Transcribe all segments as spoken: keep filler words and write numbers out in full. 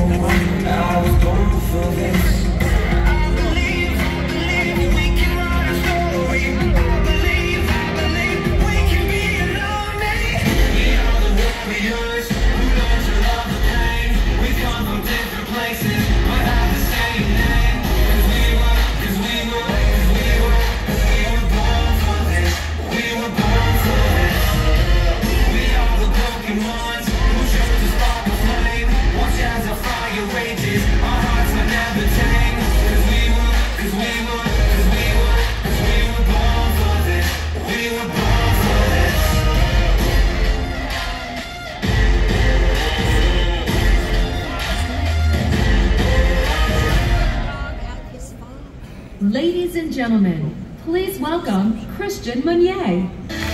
one, I was born for this. Ladies and gentlemen, please welcome Christian Meunier.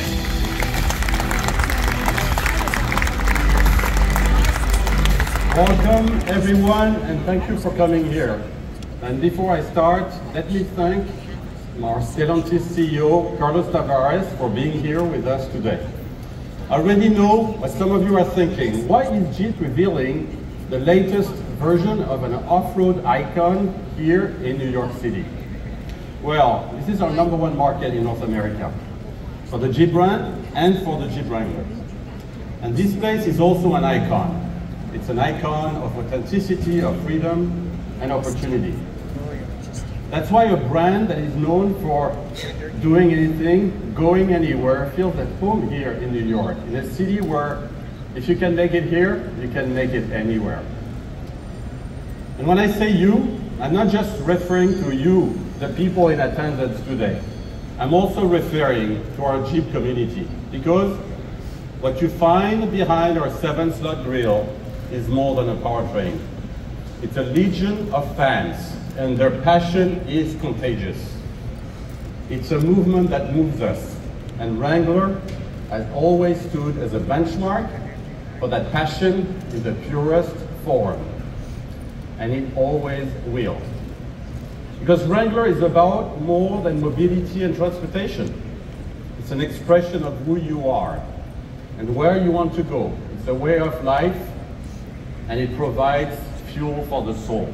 Welcome everyone, and thank you for coming here. And before I start, let me thank our Stellantis C E O, Carlos Tavares, for being here with us today. I already know what some of you are thinking. Why is Jeep revealing the latest version of an off-road icon here in New York City? Well, this is our number one market in North America for the Jeep brand and for the Jeep Wrangler. And this place is also an icon. It's an icon of authenticity, of freedom, and opportunity. That's why a brand that is known for doing anything, going anywhere, feels at home here in New York, in a city where if you can make it here, you can make it anywhere. And when I say you, I'm not just referring to you, the people in attendance today. I'm also referring to our Jeep community, because what you find behind our seven-slot grille is more than a powertrain. It's a legion of fans, and their passion is contagious. It's a movement that moves us, and Wrangler has always stood as a benchmark for that passion in the purest form, and it always will. Because Wrangler is about more than mobility and transportation. It's an expression of who you are and where you want to go. It's a way of life, and it provides fuel for the soul.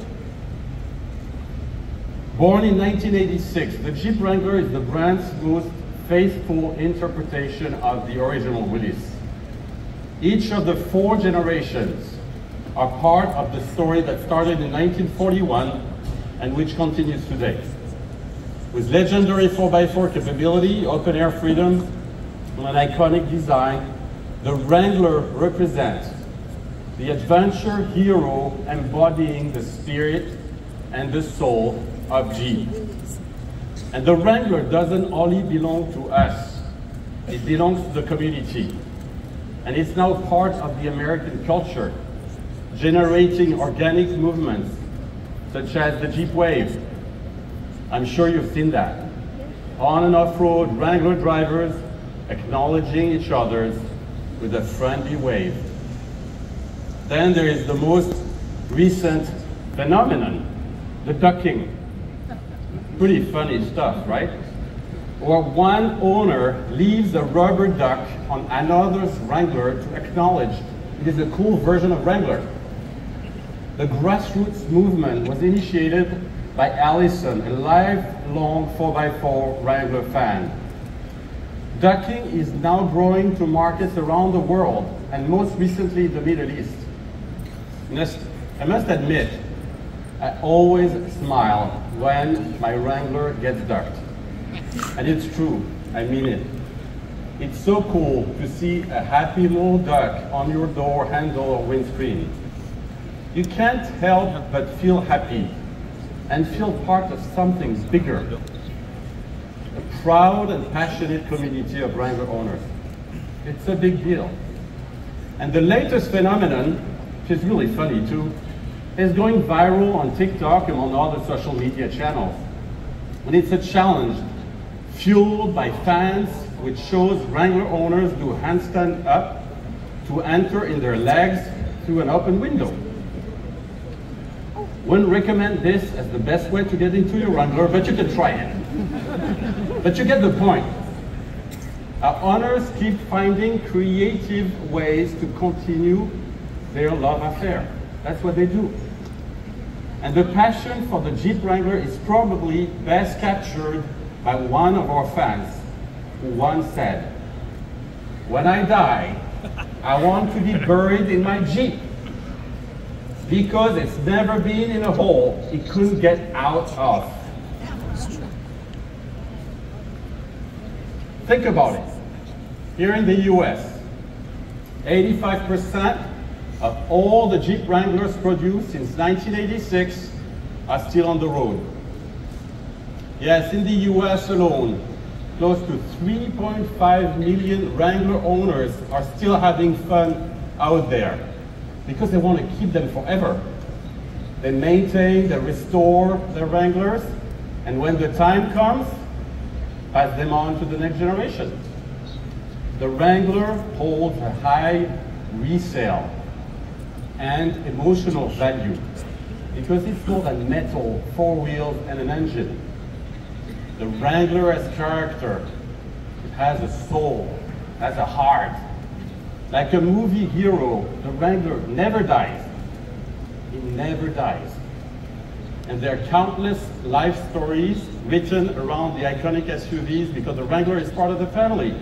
Born in nineteen eighty-six, the Jeep Wrangler is the brand's most faithful interpretation of the original release. Each of the four generations are part of the story that started in nineteen forty-one and which continues today. With legendary four by four capability, open air freedom, and an iconic design, the Wrangler represents the adventure hero embodying the spirit and the soul of Jeep. And the Wrangler doesn't only belong to us, it belongs to the community. And it's now part of the American culture, generating organic movements such as the Jeep Wave. I'm sure you've seen that. On and off-road, Wrangler drivers acknowledging each other with a friendly wave. Then there is the most recent phenomenon, the ducking. Pretty funny stuff, right? Or one owner leaves a rubber duck on another's Wrangler to acknowledge it is a cool version of Wrangler. The grassroots movement was initiated by Allison, a lifelong four by four Wrangler fan. Ducking is now growing to markets around the world, and most recently the Middle East. I must admit, I always smile when my Wrangler gets ducked. And it's true, I mean it. It's so cool to see a happy little duck on your door handle or windscreen. You can't help but feel happy and feel part of something bigger. A proud and passionate community of Wrangler owners. It's a big deal. And the latest phenomenon, which is really funny too, is going viral on TikTok and on other social media channels. And it's a challenge fueled by fans, which shows Wrangler owners do handstand up to enter in their legs through an open window. Wouldn't recommend this as the best way to get into your Wrangler, but you can try it. But you get the point. Our owners keep finding creative ways to continue their love affair. That's what they do. And the passion for the Jeep Wrangler is probably best captured by one of our fans who once said, "When I die, I want to be buried in my Jeep because it's never been in a hole it couldn't get out of." Think about it. Here in the U S, eighty-five percent of all the Jeep Wranglers produced since nineteen eighty-six are still on the road. Yes, in the U S alone, close to three point five million Wrangler owners are still having fun out there because they want to keep them forever. They maintain, they restore their Wranglers, and when the time comes, pass them on to the next generation. The Wrangler holds a high resale and emotional value because it's more than metal, four wheels, and an engine. The Wrangler has character, it has a soul, has a heart. Like a movie hero, the Wrangler never dies. He never dies. And there are countless life stories written around the iconic S U Vs because the Wrangler is part of the family.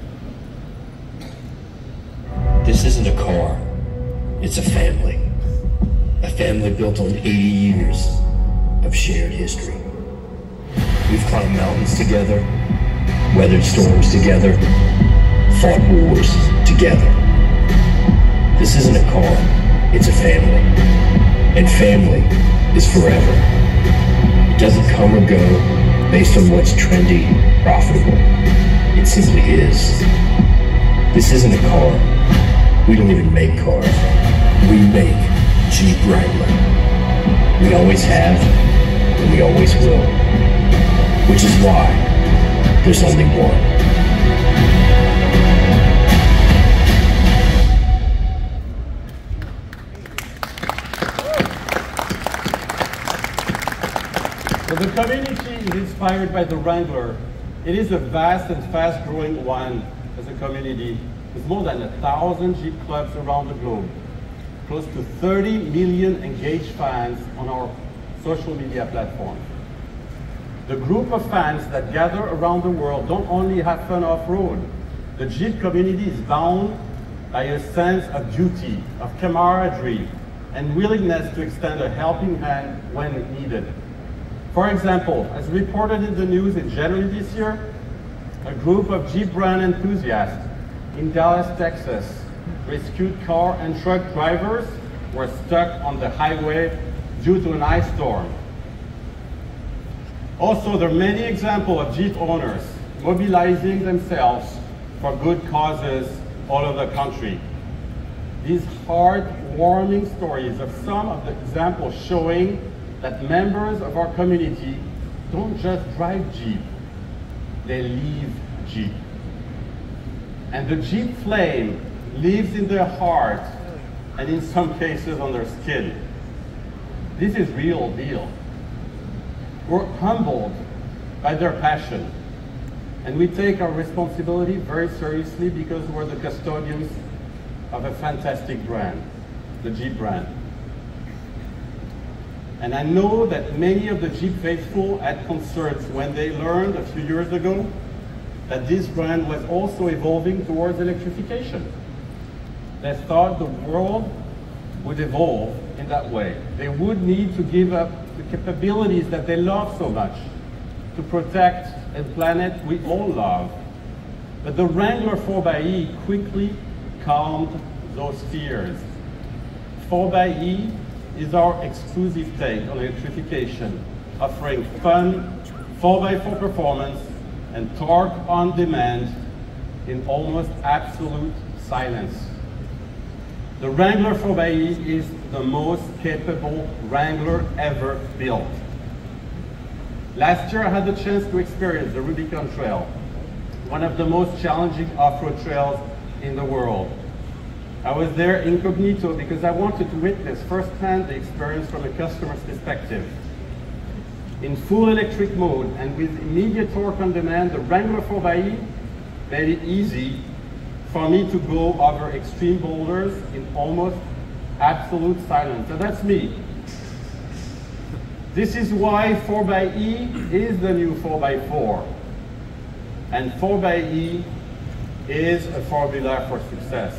This isn't a car, it's a family. A family built on eighty years of shared history. We've climbed mountains together, weathered storms together, fought wars together. This isn't a car, it's a family. And family is forever. It doesn't come or go based on what's trendy, profitable. It simply is. This isn't a car. We don't even make cars. We make Jeep Wrangler. We always have, and we always will. Which is why there's only one. So the community is inspired by the Wrangler. It is a vast and fast-growing one as a community, with more than a thousand Jeep clubs around the globe, close to thirty million engaged fans on our social media platforms. The group of fans that gather around the world don't only have fun off-road. The Jeep community is bound by a sense of duty, of camaraderie, and willingness to extend a helping hand when needed. For example, as reported in the news in January this year, a group of Jeep brand enthusiasts in Dallas, Texas, rescued car and truck drivers who were stuck on the highway due to an ice storm. Also, there are many examples of Jeep owners mobilizing themselves for good causes all over the country. These heartwarming stories are some of the examples showing that members of our community don't just drive Jeep, they live Jeep. And the Jeep flame lives in their heart and in some cases on their skin. This is real deal. We're humbled by their passion, and we take our responsibility very seriously because we're the custodians of a fantastic brand, the Jeep brand. And I know that many of the Jeep faithful had concerns when they learned a few years ago that this brand was also evolving towards electrification. They thought the world would evolve in that way. They would need to give up the capabilities that they love so much to protect a planet we all love. But the Wrangler four by E quickly calmed those fears. four by E is our exclusive take on electrification, offering fun, four by four performance, and torque on demand in almost absolute silence. The Wrangler four by E is the most capable Wrangler ever built. Last year I had the chance to experience the Rubicon Trail, one of the most challenging off-road trails in the world. I was there incognito because I wanted to witness firsthand the experience from a customer's perspective. In full electric mode and with immediate torque on demand, the Wrangler four by E made it easy for me to go over extreme boulders in almost absolute silence. And that's me. This is why four by E is the new four by four. And four by E is a formula for success.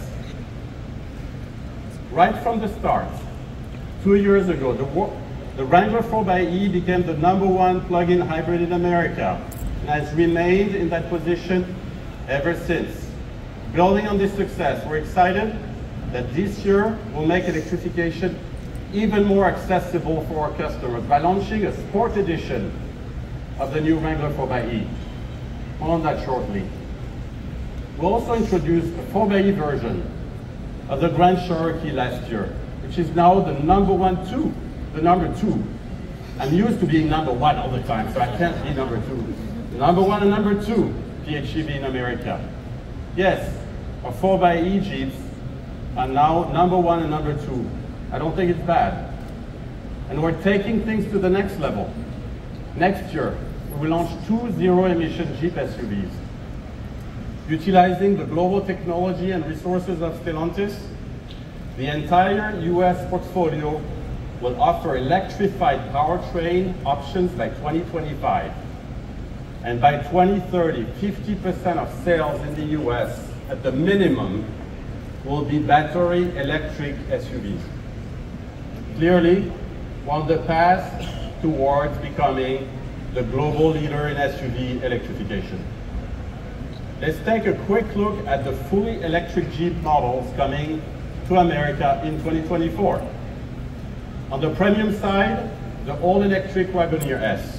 Right from the start, two years ago, the, the Wrangler four by E became the number one plug-in hybrid in America and has remained in that position ever since. Building on this success, we're excited that this year we'll make electrification even more accessible for our customers by launching a sport edition of the new Wrangler four by E. More on that shortly. We'll also introduce a four by E version of the Grand Cherokee last year, which is now the number one two, the number two. I'm used to being number one all the time, so I can't be number two. The number one and number two P H E V in America. Yes, our four by E Jeeps are now number one and number two. I don't think it's bad. And we're taking things to the next level. Next year, we will launch two zero-emission Jeep S U Vs. Utilizing the global technology and resources of Stellantis, the entire U S portfolio will offer electrified powertrain options by twenty twenty-five. And by twenty thirty, fifty percent of sales in the U S, at the minimum, will be battery electric S U Vs. Clearly, we're on the path towards becoming the global leader in S U V electrification. Let's take a quick look at the fully electric Jeep models coming to America in twenty twenty-four. On the premium side, the all-electric Wagoneer S.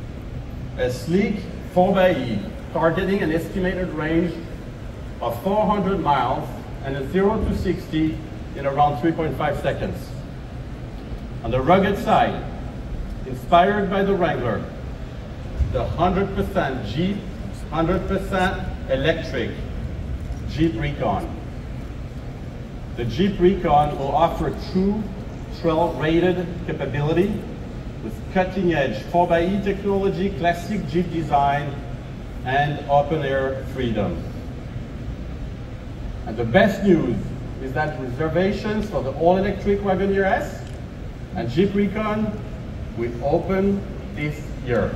A sleek four by E targeting an estimated range of four hundred miles and a zero to sixty in around three point five seconds. On the rugged side, inspired by the Wrangler, the one hundred percent Jeep, one hundred percent electric Jeep Recon. The Jeep Recon will offer true trail-rated capability with cutting-edge four by E technology, classic Jeep design, and open-air freedom. And the best news is that reservations for the all-electric Wagoneer S and Jeep Recon will open this year.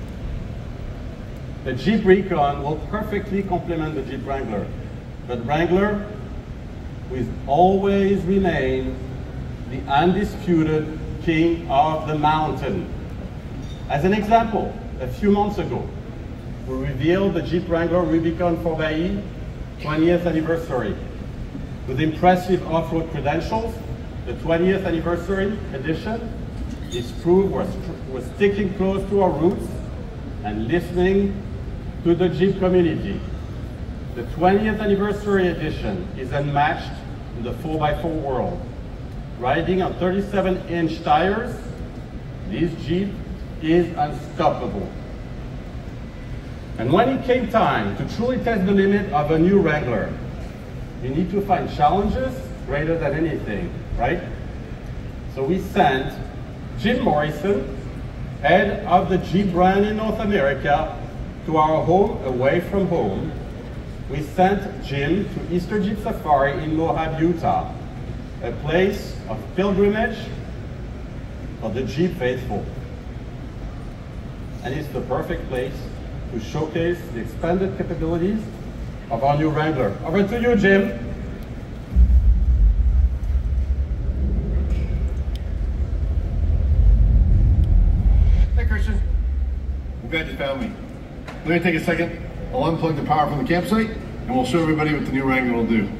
The Jeep Recon will perfectly complement the Jeep Wrangler, but Wrangler will always remain the undisputed king of the mountain. As an example, a few months ago, we revealed the Jeep Wrangler Rubicon four by E twentieth anniversary. With impressive off-road credentials, the twentieth anniversary edition is proof we're, we're sticking close to our roots and listening to the Jeep community. The twentieth anniversary edition is unmatched in the four by four world. Riding on thirty-seven inch tires, this Jeep is unstoppable. And when it came time to truly test the limit of a new Wrangler, you need to find challenges greater than anything, right? So we sent Jim Morrison, head of the Jeep brand in North America, to our home away from home. We sent Jim to Easter Jeep Safari in Moab, Utah, a place of pilgrimage for the Jeep faithful. And it's the perfect place to showcase the expanded capabilities of our new Wrangler. Over to you, Jim. Hey, Christian. I'm glad you found me. Let me take a second. I'll unplug the power from the campsite, and we'll show everybody what the new Wrangler will do.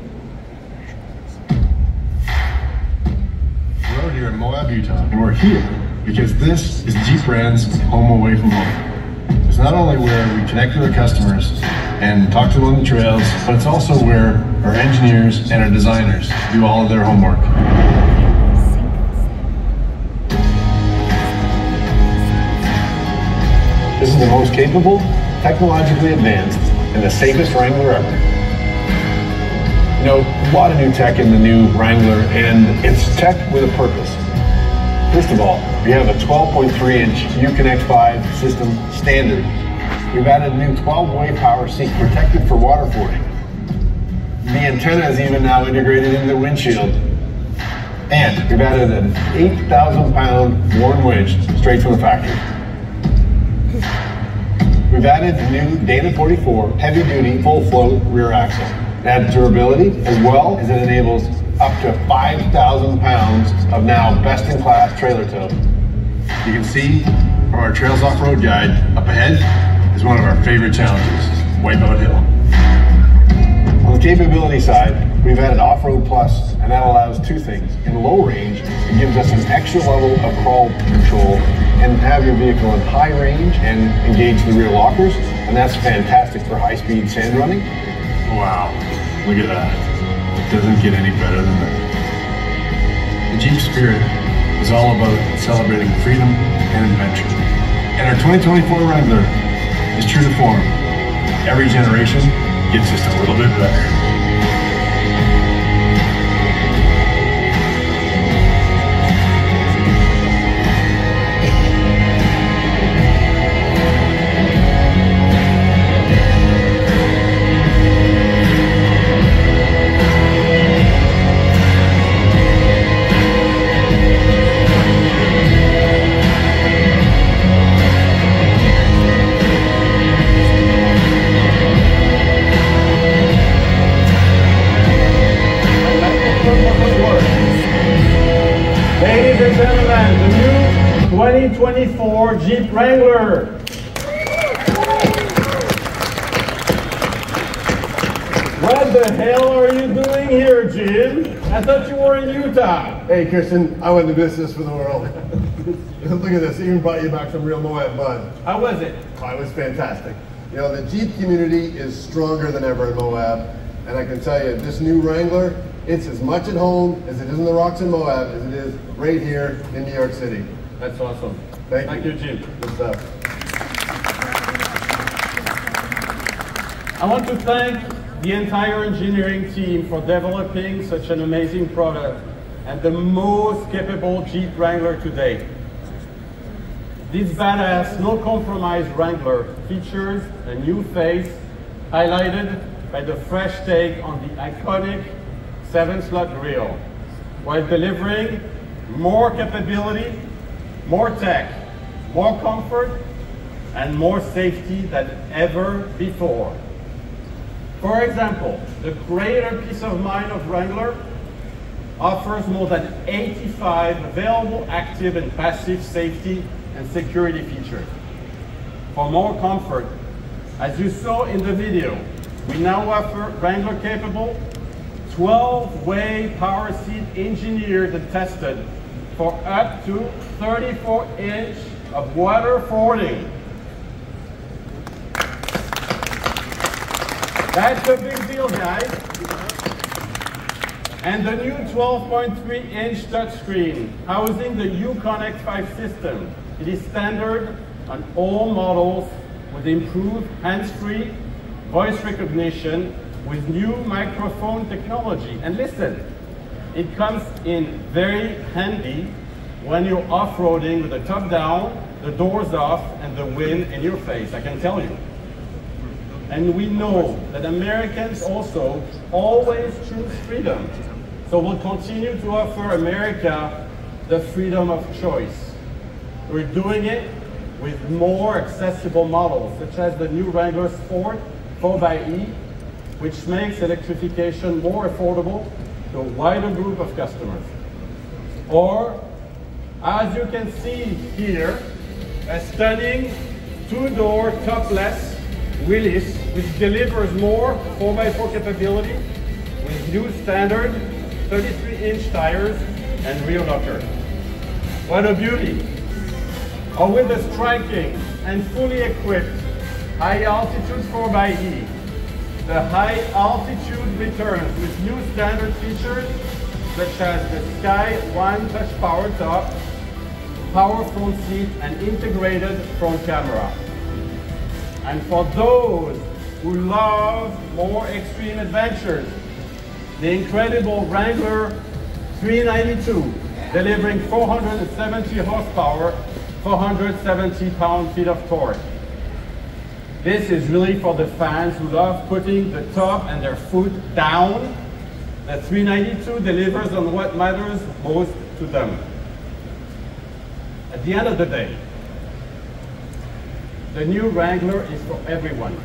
We're out here in Moab, Utah, and we're here because this is Jeep brand's home away from home. It's not only where we connect with our customers and talk to them on the trails, but it's also where our engineers and our designers do all of their homework. This is the most capable, technologically advanced, and the safest Wrangler ever. You know, a lot of new tech in the new Wrangler, and it's tech with a purpose. First of all, we have a twelve point three inch Uconnect five system standard. We've added a new twelve way power seat protected for water fording. The antenna is even now integrated into the windshield. And we've added an eight thousand pound Warn winch straight from the factory. We've added the new Dana forty-four heavy duty full float rear axle. It adds durability as well as it enables up to five thousand pounds of now best in class trailer tow. You can see from our Trails Off-Road guide up ahead is one of our favorite challenges, Wipeout Hill. On the capability side, we've added Off-Road Plus, and that allows two things. In low range, it gives us an extra level of crawl control and have your vehicle in high range and engage the rear lockers, and that's fantastic for high-speed sand running. Wow, look at that. It doesn't get any better than that. The Jeep Spirit is all about celebrating freedom and adventure. And our twenty twenty-four Wrangler is true to form. Every generation gets just a little bit better. twenty twenty-four Jeep Wrangler. What the hell are you doing here, Jim? I thought you were in Utah. Hey, Christian, I went into business for the world. Look at this, even brought you back some real Moab mud. How was it? Oh, it was fantastic. You know, the Jeep community is stronger than ever in Moab, and I can tell you, this new Wrangler, it's as much at home as it is in the rocks in Moab as it is right here in New York City. That's awesome. Thank, Thank you. you, Jim. Good stuff. I want to thank the entire engineering team for developing such an amazing product and the most capable Jeep Wrangler to date. This badass, no-compromise Wrangler features a new face highlighted by the fresh take on the iconic seven-slot grill, while delivering more capability, more tech, more comfort, and more safety than ever before. For example, the greater peace of mind of Wrangler offers more than eighty-five available active and passive safety and security features. For more comfort, as you saw in the video, we now offer Wrangler capable twelve way power seat engineered and tested for up to thirty-four inch of water fording. That's a big deal, guys. And the new twelve point three inch touchscreen housing the Uconnect five system. It is standard on all models with improved hands-free voice recognition with new microphone technology. And listen, it comes in very handy when you're off-roading with the top down, the doors off, and the wind in your face, I can tell you. And we know that Americans also always choose freedom. So we'll continue to offer America the freedom of choice. We're doing it with more accessible models, such as the new Wrangler Sport four by E, which makes electrification more affordable to a wider group of customers. Or, as you can see here, a stunning two-door topless Willys, which delivers more four by four capability with new standard thirty-three inch tires and rear locker. What a beauty! Or with the striking and fully equipped high altitude four by E, the high altitude returns with new standard features such as the Sky One Touch Power Top, power front seat, and integrated front camera. And for those who love more extreme adventures, the incredible Wrangler three ninety-two, delivering four hundred seventy horsepower, four hundred seventy pound-feet of torque. This is really for the fans who love putting the top and their foot down The three ninety-two delivers on what matters most to them. At the end of the day, the new Wrangler is for everyone.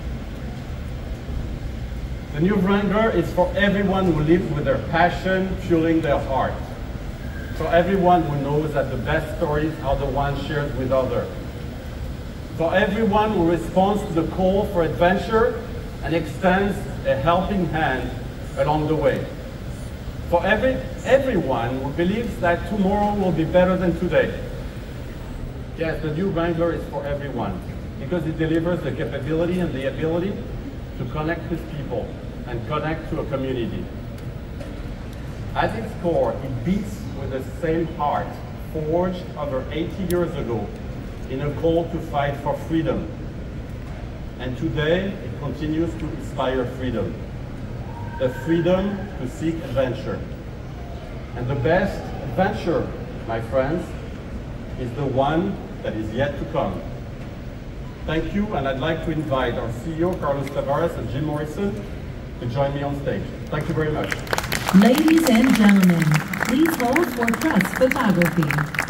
The new Wrangler is for everyone who lives with their passion fueling their heart. For everyone who knows that the best stories are the ones shared with others. For everyone who responds to the call for adventure and extends a helping hand along the way. For every, everyone who believes that tomorrow will be better than today. Yes, the new Wrangler is for everyone because it delivers the capability and the ability to connect with people and connect to a community. At its core, it beats with the same heart forged over eighty years ago in a call to fight for freedom. And today, it continues to inspire freedom. The freedom to seek adventure. And the best adventure, my friends, is the one that is yet to come. Thank you, and I'd like to invite our C E O, Carlos Tavares, and Jim Morrison to join me on stage. Thank you very much. Ladies and gentlemen, please hold for press photography.